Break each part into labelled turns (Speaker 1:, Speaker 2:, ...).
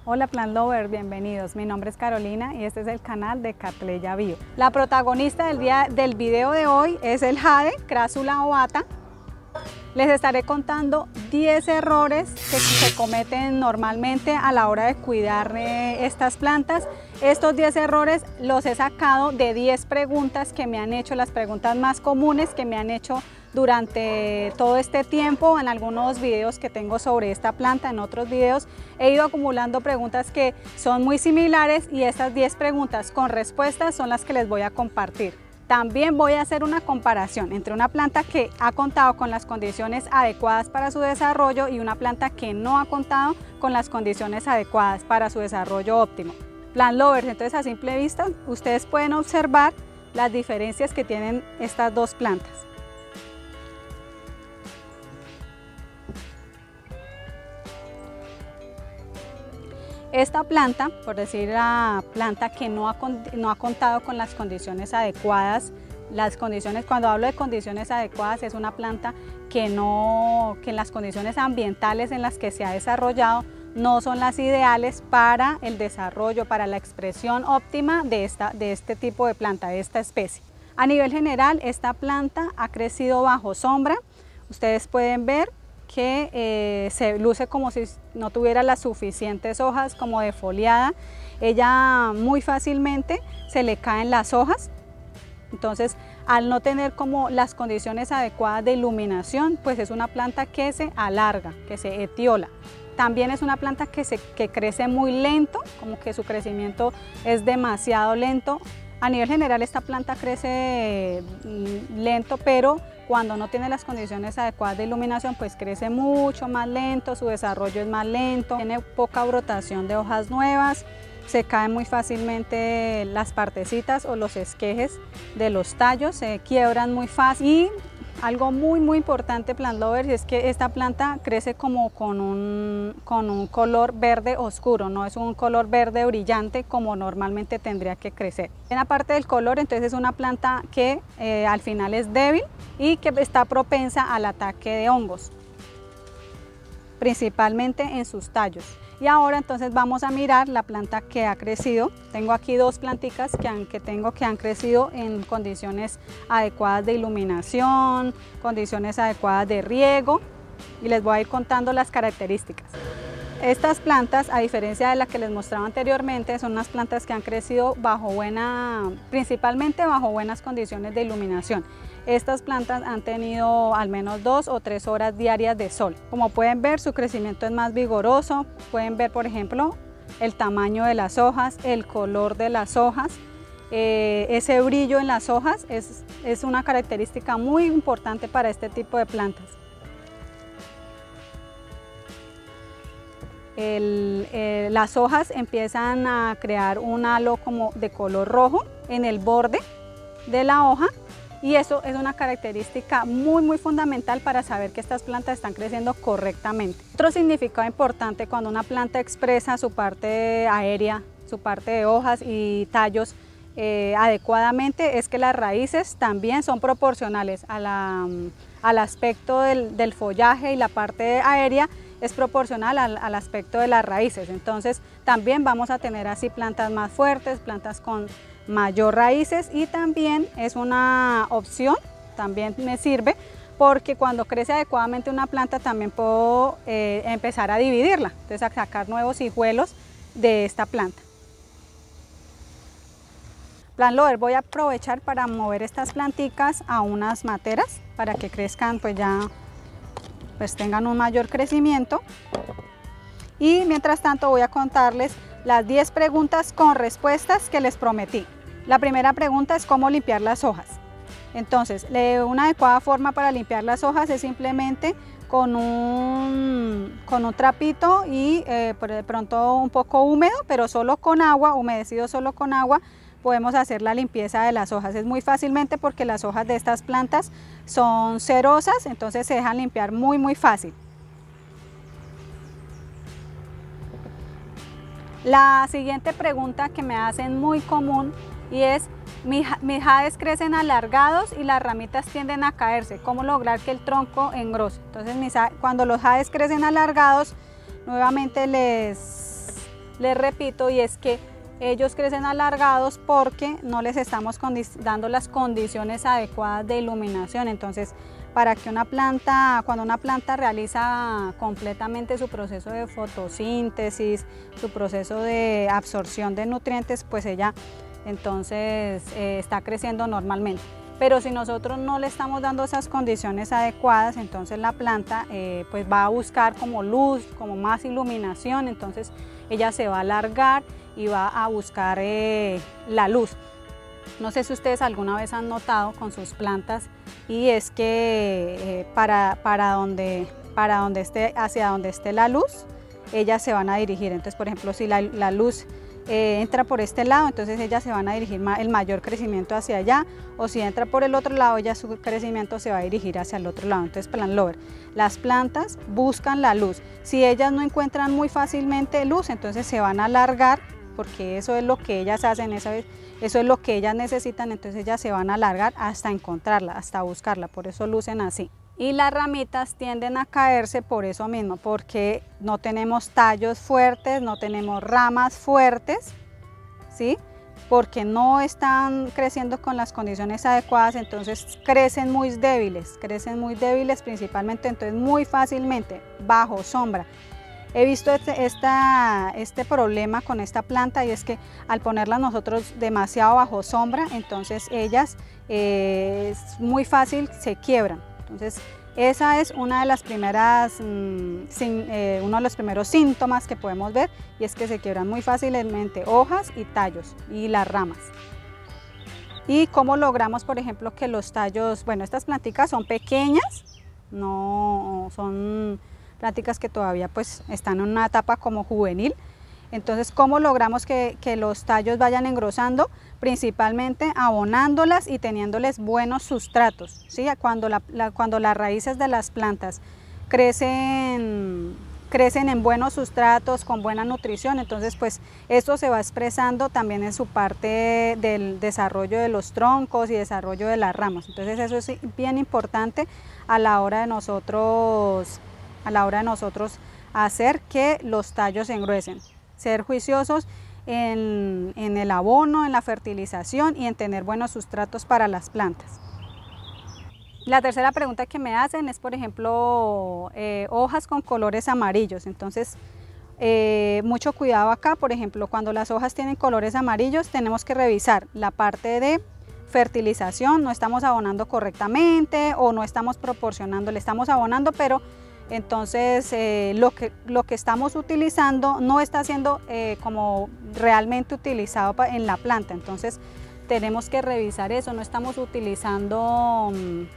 Speaker 1: Hola Plant Lover, bienvenidos. Mi nombre es Carolina y este es el canal de Catleya Bio. La protagonista del video de hoy es el jade, Crassula ovata. Les estaré contando 10 errores que se cometen normalmente a la hora de cuidar estas plantas. Estos 10 errores los he sacado de 10 preguntas que me han hecho, las preguntas más comunes que me han hecho durante todo este tiempo. En algunos videos que tengo sobre esta planta, en otros videos, he ido acumulando preguntas que son muy similares y estas 10 preguntas con respuestas son las que les voy a compartir. También voy a hacer una comparación entre una planta que ha contado con las condiciones adecuadas para su desarrollo y una planta que no ha contado con las condiciones adecuadas para su desarrollo óptimo. Plant Lovers, entonces a simple vista ustedes pueden observar las diferencias que tienen estas dos plantas. Esta planta, por decir la planta que no ha contado con las condiciones adecuadas, cuando hablo de condiciones adecuadas es una planta que en las condiciones ambientales en las que se ha desarrollado no son las ideales para el desarrollo, para la expresión óptima de este tipo de planta, de esta especie. A nivel general, esta planta ha crecido bajo sombra. Ustedes pueden ver que se luce como si no tuviera las suficientes hojas, como defoliada. Ella muy fácilmente se le caen las hojas, entonces al no tener como las condiciones adecuadas de iluminación, pues es una planta que se alarga, que se etiola. También es una planta que crece muy lento, como que su crecimiento es demasiado lento. A nivel general esta planta crece lento, pero cuando no tiene las condiciones adecuadas de iluminación, pues crece mucho más lento, su desarrollo es más lento, tiene poca brotación de hojas nuevas, se caen muy fácilmente las partecitas o los esquejes de los tallos, se quiebran muy fácil. Y algo muy importante, Plant Lovers, es que esta planta crece como con un color verde oscuro, no es un color verde brillante como normalmente tendría que crecer. En la parte del color, entonces es una planta que al final es débil y que está propensa al ataque de hongos, principalmente en sus tallos. Y ahora entonces vamos a mirar la planta que ha crecido. Tengo aquí dos plantitas que han crecido en condiciones adecuadas de iluminación, condiciones adecuadas de riego, y les voy a ir contando las características. Estas plantas, a diferencia de la que les mostraba anteriormente, son unas plantas que han crecido principalmente bajo buenas condiciones de iluminación. Estas plantas han tenido al menos 2 o 3 horas diarias de sol. Como pueden ver, su crecimiento es más vigoroso. Pueden ver, por ejemplo, el tamaño de las hojas, el color de las hojas. Ese brillo en las hojas es una característica muy importante para este tipo de plantas. Las hojas empiezan a crear un halo como de color rojo en el borde de la hoja, y eso es una característica muy fundamental para saber que estas plantas están creciendo correctamente. Otro significado importante cuando una planta expresa su parte aérea, su parte de hojas y tallos adecuadamente, es que las raíces también son proporcionales al aspecto del follaje, y la parte aérea es proporcional al aspecto de las raíces. Entonces también vamos a tener así plantas más fuertes, plantas con mayor raíces, y también es una opción, también me sirve, porque cuando crece adecuadamente una planta también puedo empezar a dividirla, entonces a sacar nuevos hijuelos de esta planta. Plant Lover, voy a aprovechar para mover estas planticas a unas materas para que crezcan, pues tengan un mayor crecimiento. Y mientras tanto voy a contarles las 10 preguntas con respuestas que les prometí. La primera pregunta es cómo limpiar las hojas. Entonces, una adecuada forma para limpiar las hojas es simplemente con un trapito y por de pronto un poco húmedo, pero solo con agua, humedecido solo con agua, podemos hacer la limpieza de las hojas. Es muy fácilmente porque las hojas de estas plantas son cerosas, entonces se dejan limpiar muy fácil. La siguiente pregunta que me hacen muy común y es: mis jades crecen alargados y las ramitas tienden a caerse, ¿cómo lograr que el tronco engrose? Entonces cuando los jades crecen alargados, nuevamente les repito, y es que ellos crecen alargados porque no les estamos dando las condiciones adecuadas de iluminación. Entonces, para que cuando una planta realiza completamente su proceso de fotosíntesis, su proceso de absorción de nutrientes, pues ella entonces está creciendo normalmente. Pero si nosotros no le estamos dando esas condiciones adecuadas, entonces la planta pues va a buscar como luz, como más iluminación, entonces ella se va a alargar y va a buscar la luz. No sé si ustedes alguna vez han notado con sus plantas, y es que hacia donde esté la luz, ellas se van a dirigir. Entonces, por ejemplo, si la luz entra por este lado, entonces ellas se van a dirigir el mayor crecimiento hacia allá, o si entra por el otro lado, su crecimiento se va a dirigir hacia el otro lado. Entonces, plant lover, las plantas buscan la luz. Si ellas no encuentran muy fácilmente luz, entonces se van a alargar, porque eso es lo que ellas hacen, eso es lo que ellas necesitan, entonces ellas se van a alargar hasta encontrarla, hasta buscarla, por eso lucen así. Y las ramitas tienden a caerse por eso mismo, porque no tenemos tallos fuertes, no tenemos ramas fuertes, ¿sí? Porque no están creciendo con las condiciones adecuadas, entonces crecen muy débiles principalmente, entonces muy fácilmente, bajo sombra. He visto este problema con esta planta, y es que al ponerla nosotros demasiado bajo sombra, entonces ellas es muy fácil se quiebran. Entonces esa es una de las primeras, uno de los primeros síntomas que podemos ver, y es que se quiebran muy fácilmente hojas y tallos y las ramas. ¿Y cómo logramos, por ejemplo, que los tallos, bueno, estas planticas son pequeñas, no son planticas que todavía pues están en una etapa como juvenil? Entonces, ¿cómo logramos que los tallos vayan engrosando? Principalmente abonándolas y teniéndoles buenos sustratos, ¿sí? Cuando las raíces de las plantas crecen en buenos sustratos, con buena nutrición, entonces pues esto se va expresando también en su parte del desarrollo de los troncos y desarrollo de las ramas. Entonces eso es bien importante a la hora de nosotros hacer que los tallos se engruesen, ser juiciosos en el abono, en la fertilización y en tener buenos sustratos para las plantas. La tercera pregunta que me hacen es, por ejemplo, hojas con colores amarillos. Entonces, mucho cuidado acá. Por ejemplo, cuando las hojas tienen colores amarillos, tenemos que revisar la parte de fertilización. No estamos abonando correctamente, o no estamos proporcionando, le estamos abonando, pero entonces lo que estamos utilizando no está siendo como realmente utilizado en la planta. Entonces tenemos que revisar eso, no estamos utilizando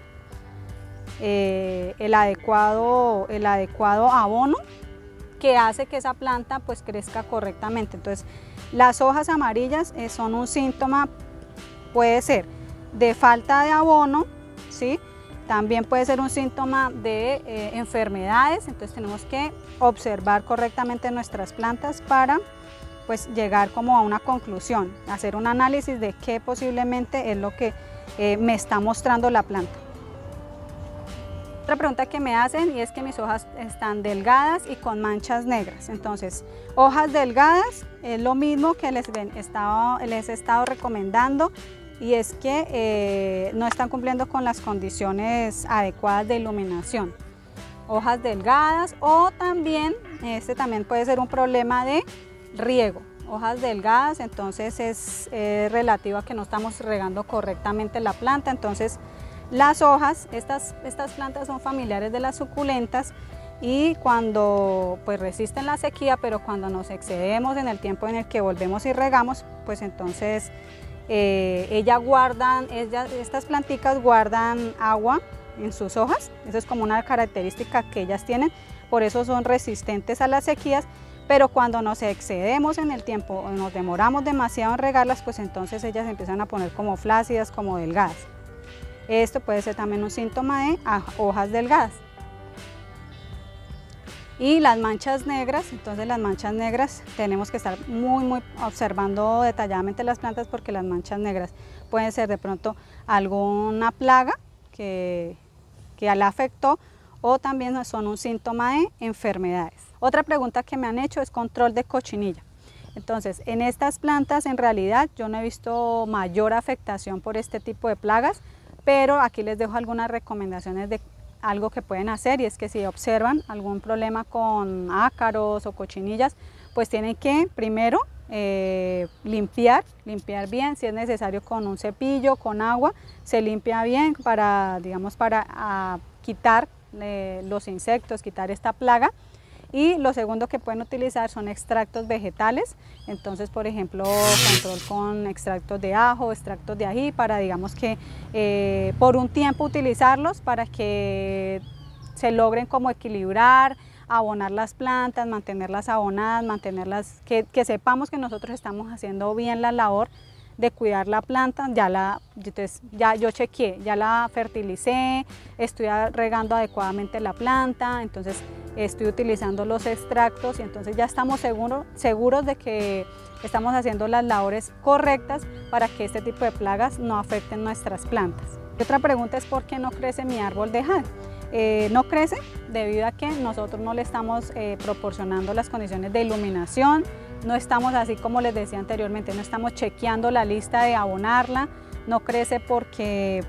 Speaker 1: el adecuado abono que hace que esa planta pues crezca correctamente. Entonces las hojas amarillas son un síntoma, puede ser de falta de abono, ¿sí? También puede ser un síntoma de enfermedades. Entonces tenemos que observar correctamente nuestras plantas para pues llegar como a una conclusión, hacer un análisis de qué posiblemente es lo que me está mostrando la planta. Otra pregunta que me hacen, y es que mis hojas están delgadas y con manchas negras. Entonces, hojas delgadas es lo mismo que les he estado recomendando, y es que no están cumpliendo con las condiciones adecuadas de iluminación. Hojas delgadas, o también, también puede ser un problema de riego. Hojas delgadas, entonces es relativo a que no estamos regando correctamente la planta. Entonces las hojas, estas plantas son familiares de las suculentas, y cuando pues resisten la sequía, pero cuando nos excedemos en el tiempo en el que volvemos y regamos, pues entonces estas planticas guardan agua en sus hojas. Eso es como una característica que ellas tienen, por eso son resistentes a las sequías. Pero cuando nos excedemos en el tiempo o nos demoramos demasiado en regarlas, pues entonces ellas empiezan a poner como flácidas, como delgadas. Esto puede ser también un síntoma de hojas delgadas. Y las manchas negras, entonces las manchas negras tenemos que estar muy observando detalladamente las plantas, porque las manchas negras pueden ser de pronto alguna plaga que la afectó, o también son un síntoma de enfermedades. Otra pregunta que me han hecho es control de cochinilla. Entonces, en estas plantas en realidad yo no he visto mayor afectación por este tipo de plagas, pero aquí les dejo algunas recomendaciones de algo que pueden hacer, y es que si observan algún problema con ácaros o cochinillas, pues tienen que primero limpiar bien, si es necesario con un cepillo, con agua, se limpia bien para, digamos, para quitar los insectos, quitar esta plaga. Y lo segundo que pueden utilizar son extractos vegetales, entonces por ejemplo control con extractos de ajo, extractos de ají, para digamos que por un tiempo utilizarlos para que se logren como equilibrar, abonar las plantas, mantenerlas abonadas, mantenerlas, que sepamos que nosotros estamos haciendo bien la labor de cuidar la planta. Ya yo chequeé, ya la fertilicé, estoy regando adecuadamente la planta, entonces estoy utilizando los extractos, y entonces ya estamos seguros de que estamos haciendo las labores correctas para que este tipo de plagas no afecten nuestras plantas. Y otra pregunta es ¿por qué no crece mi árbol de jade? No crece debido a que nosotros no le estamos proporcionando las condiciones de iluminación, no estamos, así como les decía anteriormente, no estamos chequeando la lista de abonarla. No crece porque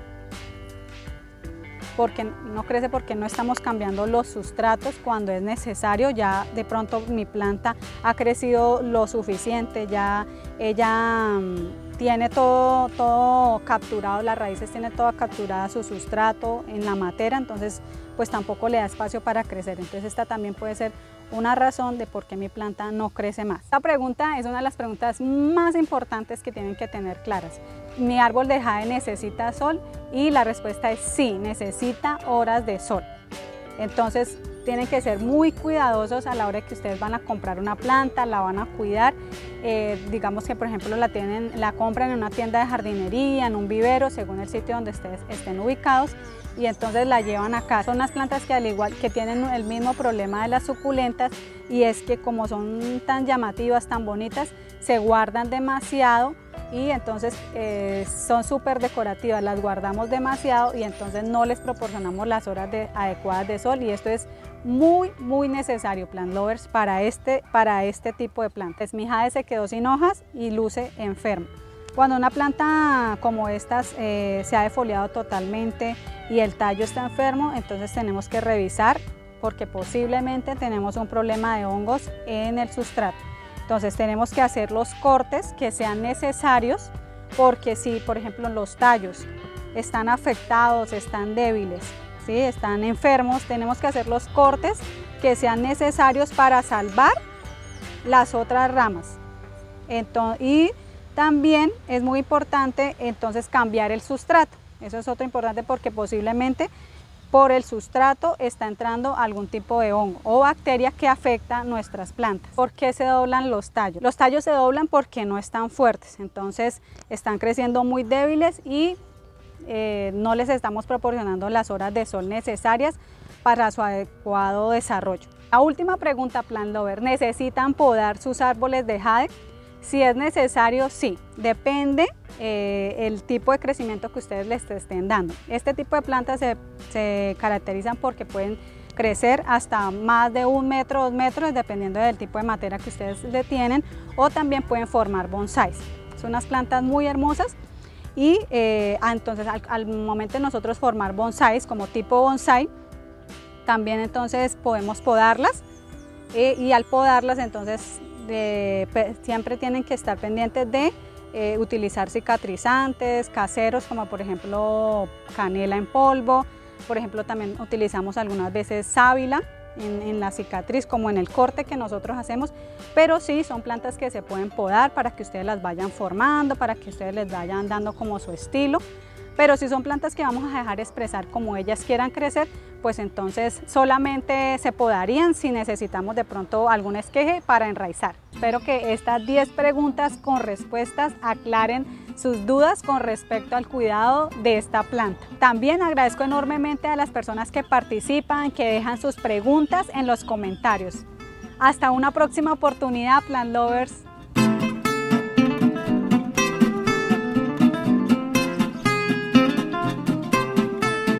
Speaker 1: no estamos cambiando los sustratos cuando es necesario. Ya de pronto mi planta ha crecido lo suficiente, ya ella tiene todo capturado, las raíces tienen toda capturada su sustrato en la matera, entonces pues tampoco le da espacio para crecer. Entonces esta también puede ser una razón de por qué mi planta no crece más. Esta pregunta es una de las preguntas más importantes que tienen que tener claras. ¿Mi árbol de jade necesita sol? Y la respuesta es sí, necesita horas de sol. Entonces tienen que ser muy cuidadosos a la hora que ustedes van a comprar una planta, la van a cuidar. Digamos que por ejemplo la compran en una tienda de jardinería, en un vivero, según el sitio donde ustedes estén ubicados, y entonces la llevan acá. Son unas plantas que al igual que tienen el mismo problema de las suculentas, y es que como son tan llamativas, tan bonitas, se guardan demasiado, y entonces son súper decorativas, las guardamos demasiado y entonces no les proporcionamos las horas adecuadas de sol, y esto es muy necesario, plant lovers, para este tipo de plantas. Mi jade se quedó sin hojas y luce enfermo. Cuando una planta como estas se ha defoliado totalmente y el tallo está enfermo, entonces tenemos que revisar porque posiblemente tenemos un problema de hongos en el sustrato. Entonces tenemos que hacer los cortes que sean necesarios, porque si por ejemplo los tallos están afectados, están débiles, ¿sí? Están enfermos, tenemos que hacer los cortes que sean necesarios para salvar las otras ramas. Y también es muy importante entonces cambiar el sustrato. Eso es otro importante, porque posiblemente por el sustrato está entrando algún tipo de hongo o bacteria que afecta nuestras plantas. ¿Por qué se doblan los tallos? Los tallos se doblan porque no están fuertes, entonces están creciendo muy débiles y no les estamos proporcionando las horas de sol necesarias para su adecuado desarrollo. La última pregunta, plant lover, ¿necesitan podar sus árboles de jade? Si es necesario, sí, depende el tipo de crecimiento que ustedes les estén dando. Este tipo de plantas se caracterizan porque pueden crecer hasta más de 1 metro, 2 metros, dependiendo del tipo de madera que ustedes le tienen, o también pueden formar bonsáis. Son unas plantas muy hermosas, y entonces al momento de nosotros formar bonsáis como tipo bonsái, también entonces podemos podarlas, y al podarlas entonces siempre tienen que estar pendientes de utilizar cicatrizantes caseros, como por ejemplo canela en polvo. Por ejemplo, también utilizamos algunas veces sábila en la cicatriz, como en el corte que nosotros hacemos, pero sí son plantas que se pueden podar para que ustedes las vayan formando, para que ustedes les vayan dando como su estilo. Pero si son plantas que vamos a dejar expresar como ellas quieran crecer, pues entonces solamente se podarían si necesitamos de pronto algún esqueje para enraizar. Espero que estas 10 preguntas con respuestas aclaren sus dudas con respecto al cuidado de esta planta. También agradezco enormemente a las personas que participan, que dejan sus preguntas en los comentarios. Hasta una próxima oportunidad, plant lovers.